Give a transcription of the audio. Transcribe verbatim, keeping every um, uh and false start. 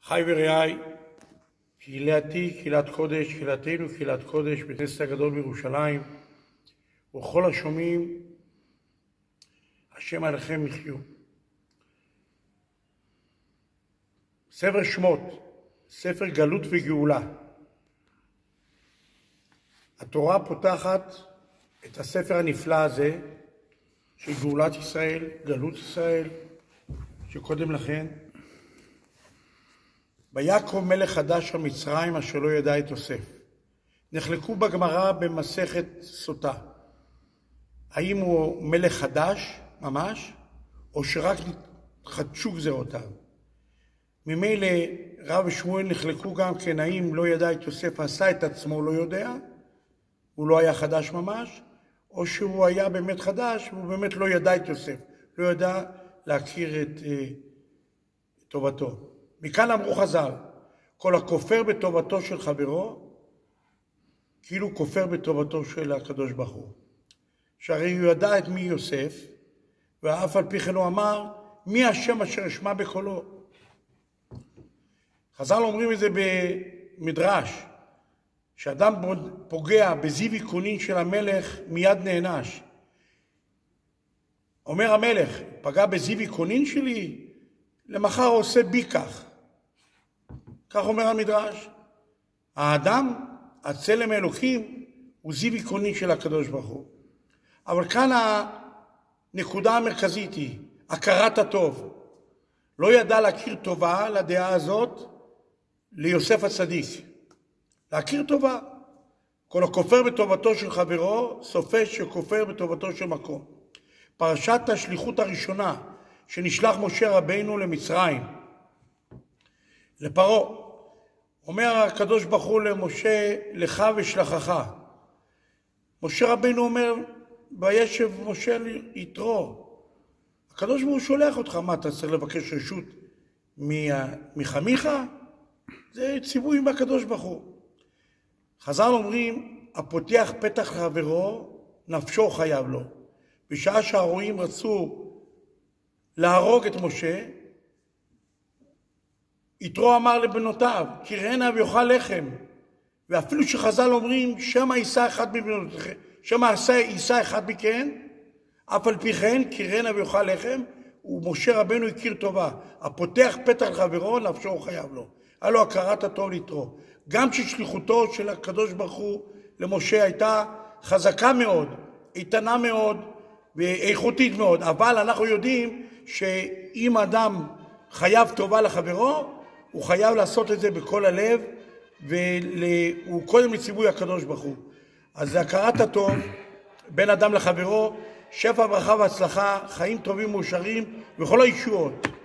חי ורעי, קהילתי, קהילת קודש, קהילתנו, קהילת קודש, בית הכנסת הגדול בירושלים, וכל השומעים, השם עליכם יחיו. ספר שמות, ספר גלות וגאולה. התורה פותחת את הספר הנפלא הזה של גאולת ישראל, גלות ישראל, שקודם לכן, ויקום מלך חדש על מצרים אשר לא ידע את יוסף. נחלקו בגמרא במסכת סוטה. האם הוא מלך חדש ממש, או שרק חדשו גזרותיו? ממילא רב ושמואל נחלקו גם כן, האם לא ידע את יוסף, עשה את עצמו לא יודע, הוא לא היה חדש ממש, או שהוא היה באמת חדש, והוא באמת לא ידע את יוסף, לא ידע להכיר את אה, טובתו. מכאן אמרו חז"ל, כל הכופר בטובתו של חברו, כאילו כופר בטובתו של הקדוש ברוך הוא. שהרי הוא ידע את מי יוסף, ואף על פי כן הוא אמר, מי השם אשר אשמע בקולו. חז"ל אומרים את זה במדרש, שאדם פוגע בזיו יקונין של המלך, מיד נענש. אומר המלך, פגע בזיו יקונין שלי, למחר עושה בי כך. כך אומר המדרש. האדם, הצלם האלוקים, הוא זיו יקונין של הקדוש ברוך הוא. אבל כאן הנקודה המרכזית היא, הכרת הטוב. לא ידע להכיר טובה לדעה הזאת ליוסף הצדיק. להכיר טובה. כל הכופר בטובתו של חברו, סופה שכופר בטובתו של מקום. פרשת השליחות הראשונה, שנשלח משה רבינו למצרים, לפרעה. אומר הקדוש ברוך הוא למשה, לך ושלחך. משה רבינו אומר, וישב משה יתרו. הקדוש ברוך הוא שולח אותך, מה אתה צריך לבקש רשות מחמיך? זה ציווי מהקדוש ברוך הוא. חז"ל אומרים, הפותח פתח חברו, נפשו חייב לו. בשעה שהרועים רצו להרוג את משה, יתרו אמר לבנותיו, קראנה ויאכל לחם. ואפילו שחז"ל אומרים, שמא יישא אחד מבנותיכם, שמא יישא אחד מכן, אף על פי כן, קראנה ויאכל לחם, ומשה רבנו הכיר טובה. הפותח פתח חברו, נפשו חייב לו. היה לו הכרת הטוב ליתרו. גם ששליחותו של הקדוש ברוך הוא למשה הייתה חזקה מאוד, איתנה מאוד ואיכותית מאוד. אבל אנחנו יודעים שאם אדם חייב טובה לחברו, הוא חייב לעשות את זה בכל הלב, והוא קודם לציווי הקדוש ברוך הוא. אז זה הכרת הטוב בין אדם לחברו, שפע ברכה והצלחה, חיים טובים מאושרים וכל הישועות.